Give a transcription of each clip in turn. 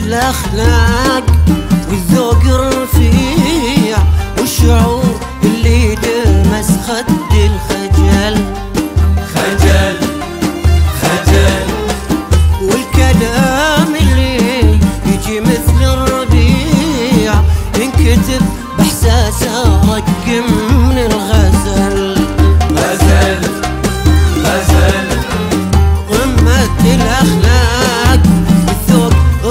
الأخلاق والذوق الرفيع والشعور اللي دمس خد الخجل. خجل خجل والكلام اللي يجي مثل الربيع ينكتب بإحساسه رقم من الغزل. غزل غزل قمة الأخلاق والذوق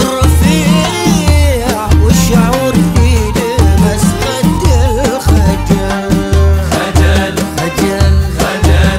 الرفيع والشعور اللي دمس خد الخجل. خجل خجل خجل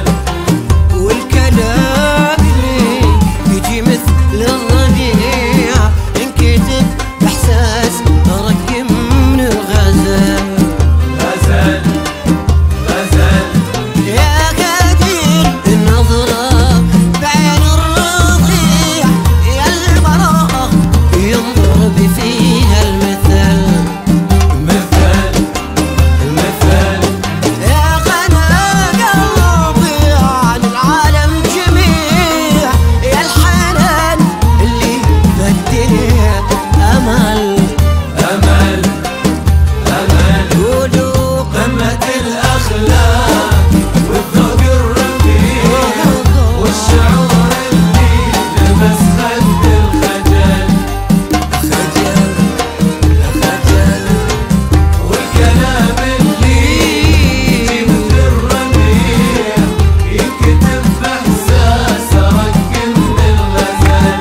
والكلام اللي يجي مثل الربيع ينكتب بإحساس رقم من الغزل. غزل غزل يا قدير النظرة بعين الرضيع يا المرأة ينضرب فيها المثل. مثل مثل يا غنى قلبي عن العالم جميع يا الحنان اللي بالدنيا أمل. أمل أمل قولوا قمة الأخلاق والذوق الرفيع والشعور اللي لمس خد الخجل. خجل خجل والكلام اللي يجي مثل الربيع ينكتب بإحساسه رقم من الغزل.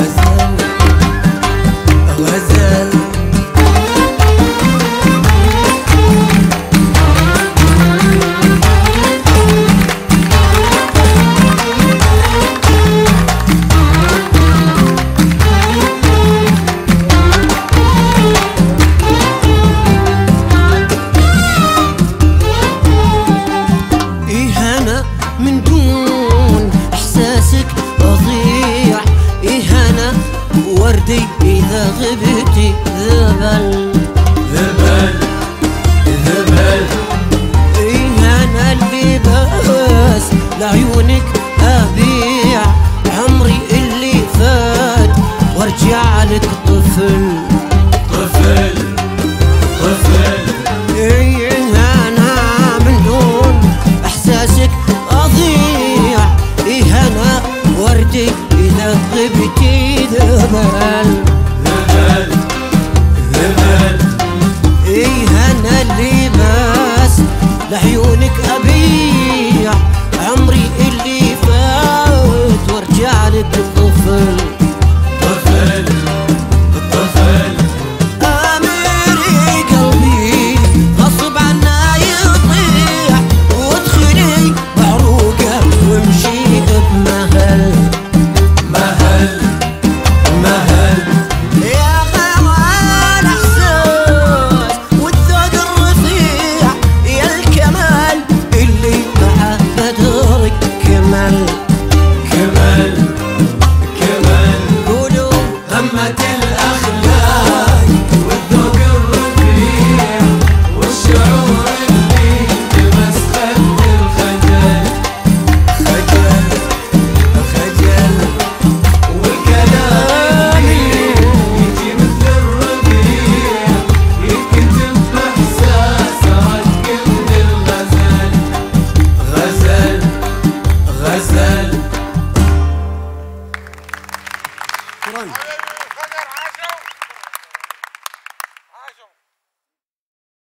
غزل غزل إهانة من دون إحساسك أضيع. إهانة وردي إذا غبتي ذبل. ذبل ذبل إهانة اللي بس لعيونك أبيع عمري اللي فات وارجع لك طفل. طفل طفل إهانة من دون إحساسك أضيع. إهانة وردي إذا غبتي ذبل. ذبل ذبل إهانة اللي بس لعيونك أبيع عمري اللي فات وارجع لك طفل. طفل طفل أميري قلبي غصب عنا يطيع وادخلي بعروقه وامشي بمهل. مهل مهل يا غوى الإحساس والذوق الرفيع يا الكمال اللي مع بدرك كمل. كمل كمل قولوا قمة الأخلاق